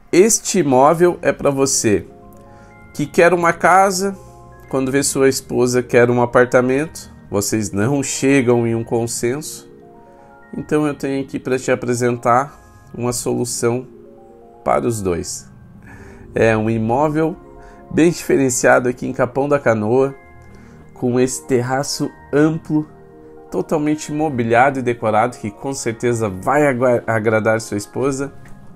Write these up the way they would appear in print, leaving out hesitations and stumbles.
Este imóvel é para você que quer uma casa, quando vê sua esposa quer um apartamento, vocês não chegam em um consenso, então eu tenho aqui para te apresentar uma solução para os dois. É um imóvel bem diferenciado aqui em Capão da Canoa, com esse terraço amplo, totalmente mobiliado e decorado, que com certeza vai agradar sua esposa.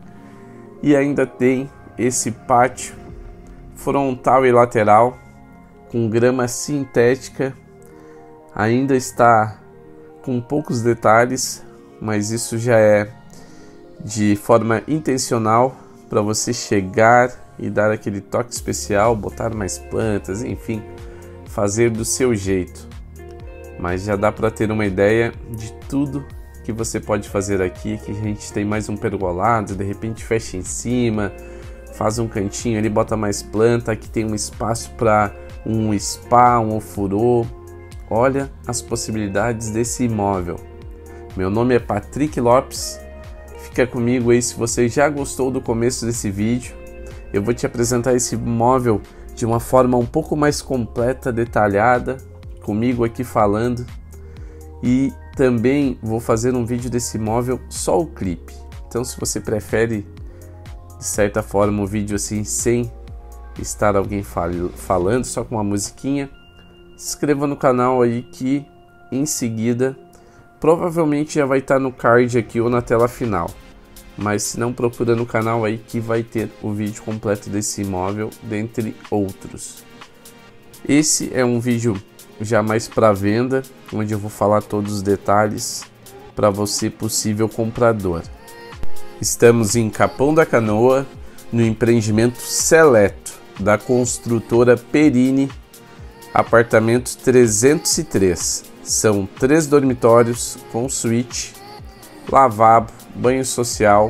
E ainda tem esse pátio frontal e lateral com grama sintética. Ainda está com poucos detalhes, mas isso já é de forma intencional para você chegar e dar aquele toque especial, botar mais plantas, enfim, fazer do seu jeito. Mas já dá para ter uma ideia de tudo que você pode fazer aqui, que a gente tem mais um pergolado, de repente fecha em cima, faz um cantinho ali, bota mais planta, aqui tem um espaço para um spa, um ofurô. Olha as possibilidades desse imóvel. Meu nome é Patrick Lopes, fica comigo aí se você já gostou do começo desse vídeo. Eu vou te apresentar esse imóvel de uma forma um pouco mais completa, detalhada, comigo aqui falando. E também vou fazer um vídeo desse imóvel, só o clipe. Então se você prefere, de certa forma, um vídeo assim, sem estar alguém falando, só com uma musiquinha, se inscreva no canal aí que em seguida, provavelmente já vai estar no card aqui ou na tela final. Mas se não, procura no canal aí que vai ter o vídeo completo desse imóvel, dentre outros. Esse é um vídeo já mais para venda, onde eu vou falar todos os detalhes para você, possível comprador. Estamos em Capão da Canoa, no empreendimento Seleto da construtora Perini, apartamento 303. São 3 dormitórios com suíte, lavabo, banho social,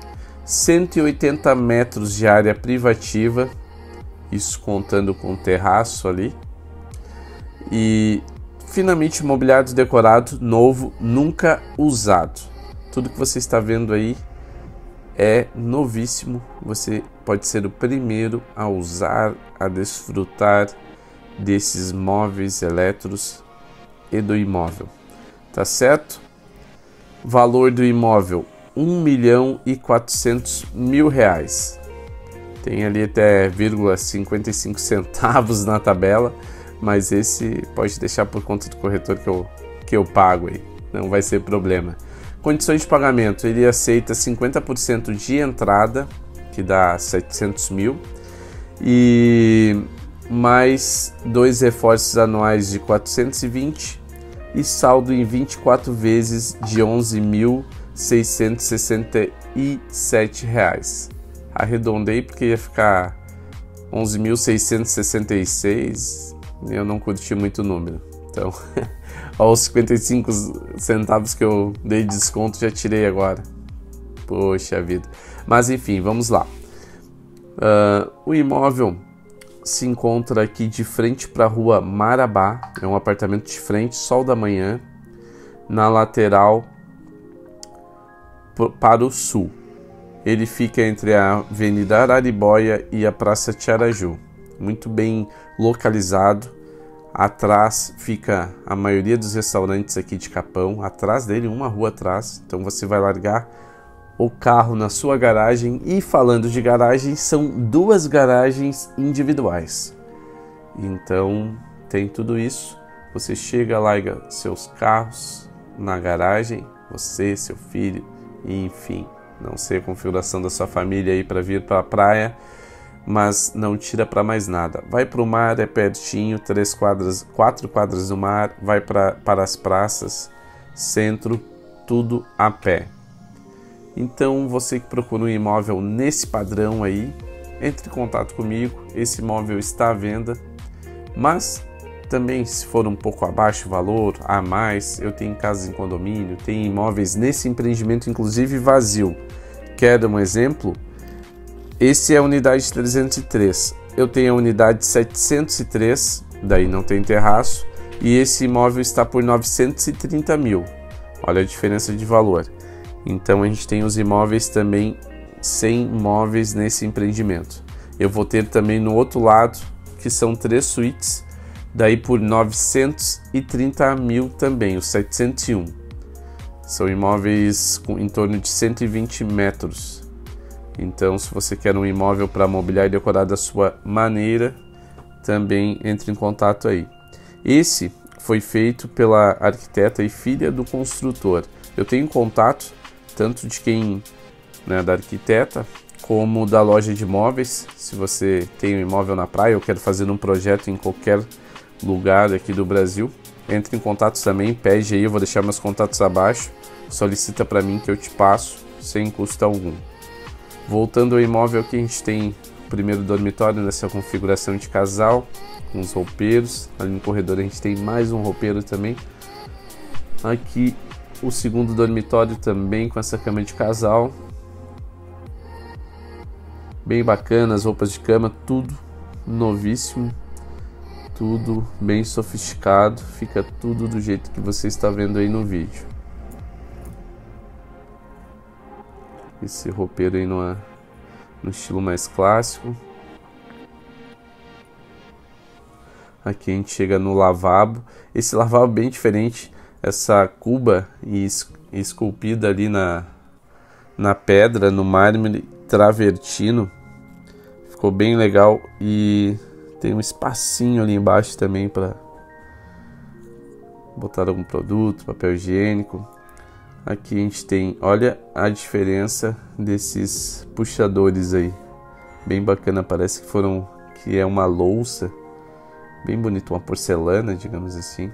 180 metros de área privativa, isso contando com terraço ali. E finamente mobiliado, decorado, novo, nunca usado. Tudo que você está vendo aí é novíssimo. Você pode ser o primeiro a usar, a desfrutar desses móveis elétricos e do imóvel. Tá certo? Valor do imóvel R$1.400.000. Tem ali até 0,55 centavos na tabela, mas esse pode deixar por conta do corretor que eu pago aí, não vai ser problema. Condições de pagamento, ele aceita 50% de entrada, que dá 700 mil, e mais 2 reforços anuais de 420 e saldo em 24 vezes de R$11.667. Arredondei porque ia ficar 11.666. Eu não curti muito o número, então aos 55 centavos que eu dei de desconto já tirei agora, poxa vida. Mas enfim, vamos lá. O imóvel se encontra aqui de frente para a rua Marabá, é um apartamento de frente, sol da manhã, na lateral para o sul. Ele fica entre a Avenida Araribóia e a Praça Tiaraju, muito bem localizado. Atrás fica a maioria dos restaurantes aqui de Capão, atrás dele, uma rua atrás, então você vai largar o carro na sua garagem. E falando de garagem, são 2 garagens individuais, então tem tudo isso. Você chega, larga seus carros na garagem, você, seu filho, enfim, não sei a configuração da sua família aí para vir para a praia, mas não tira para mais nada. Vai para o mar, é pertinho, 4 quadras do mar, vai para as praças, centro, tudo a pé. Então você que procura um imóvel nesse padrão aí, entre em contato comigo. Esse imóvel está à venda, mas também se for um pouco abaixo o valor, a mais, eu tenho casas em condomínio, tem imóveis nesse empreendimento inclusive vazio. Quer um exemplo? Esse é a unidade 303, eu tenho a unidade 703, daí não tem terraço, e esse imóvel está por 930 mil, olha a diferença de valor. Então a gente tem os imóveis também 100 móveis nesse empreendimento. Eu vou ter também no outro lado, que são 3 suítes, daí por 930 mil também, os 701. São imóveis em torno de 120 metros. Então, se você quer um imóvel para mobiliar e decorar da sua maneira, também entre em contato aí. Esse foi feito pela arquiteta e filha do construtor. Eu tenho contato tanto de quem, né, da arquiteta, como da loja de imóveis. Se você tem um imóvel na praia ou quer fazer um projeto em qualquer lugar aqui do Brasil, entre em contato também, pede aí, eu vou deixar meus contatos abaixo, solicita para mim que eu te passo sem custo algum. Voltando ao imóvel, aqui a gente tem o primeiro dormitório nessa configuração de casal, com os roupeiros. Ali no corredor a gente tem mais um roupeiro também. Aqui o segundo dormitório também com essa cama de casal. Bem bacana, as roupas de cama, tudo novíssimo, tudo bem sofisticado, fica tudo do jeito que você está vendo aí no vídeo. Esse roupeiro aí no estilo mais clássico. Aqui a gente chega no lavabo. Esse lavabo bem diferente, essa cuba esculpida ali na pedra, no mármore travertino. Ficou bem legal e tem um espacinho ali embaixo também para botar algum produto, papel higiênico. Aqui a gente tem, olha a diferença desses puxadores aí, bem bacana, parece que é uma louça, bem bonito, uma porcelana, digamos assim.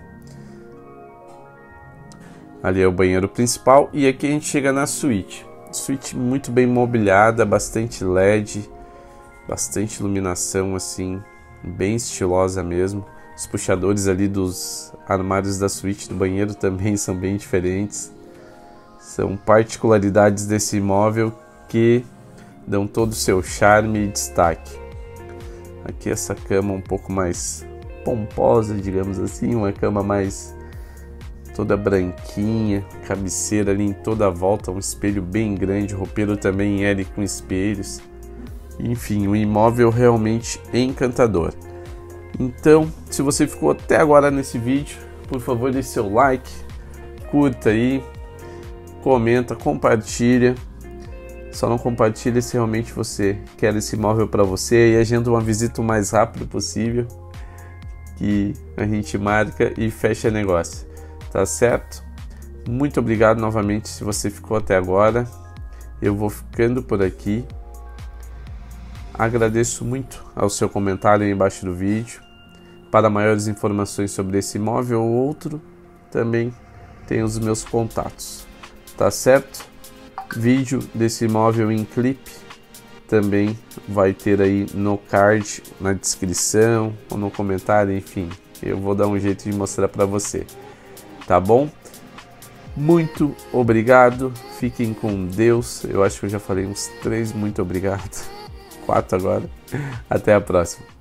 Ali é o banheiro principal e aqui a gente chega na suíte. Suíte muito bem mobiliada, bastante LED, bastante iluminação assim, bem estilosa mesmo. Os puxadores ali dos armários da suíte do banheiro também são bem diferentes. São particularidades desse imóvel que dão todo o seu charme e destaque. Aqui essa cama um pouco mais pomposa, digamos assim, uma cama mais toda branquinha, cabeceira ali em toda a volta, um espelho bem grande, roupeiro também em L com espelhos. Enfim, um imóvel realmente encantador. Então, se você ficou até agora nesse vídeo, por favor, deixe seu like, curta aí, comenta, compartilha. Só não compartilha se realmente você quer esse imóvel para você e agenda uma visita o mais rápido possível, que a gente marca e fecha negócio, tá certo? Muito obrigado novamente se você ficou até agora. Eu vou ficando por aqui. Agradeço muito ao seu comentário aí embaixo do vídeo. Para maiores informações sobre esse imóvel ou outro, também tem os meus contatos, tá certo? Vídeo desse imóvel em clipe também vai ter aí no card, na descrição ou no comentário, enfim, eu vou dar um jeito de mostrar para você, tá bom? Muito obrigado, fiquem com Deus. Eu acho que eu já falei uns 3 muito obrigado, 4 agora. Até a próxima.